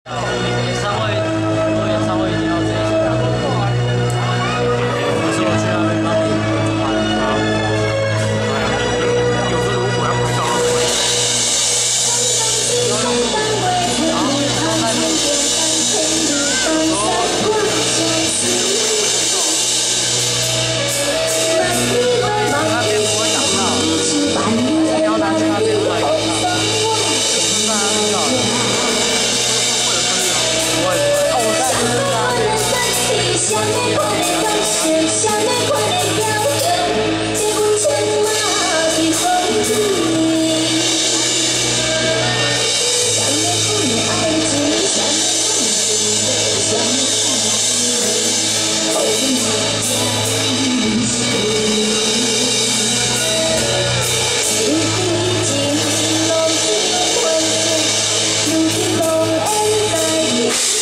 演唱会，有演唱会一定要直接去看。可是我去那边帮你办。 有时候如果要回到那个位置， 然后有时候在面前，那边不会挡到，你要拿去那边拍。在那边就好了。不会。哦，我在那边。 想要看的感受，想要看的表情，这份情嘛是风雨。想要看的爱情，想要看的美，想要看的滋味，好运才将心是非情，拢是幻想，如今无缘在一起。